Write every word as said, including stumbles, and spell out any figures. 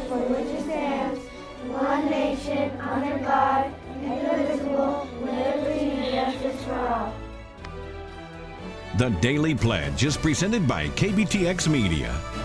for which it stands, one nation, under God, indivisible, with liberty and justice for all. The Daily Pledge is presented by K B T X Media.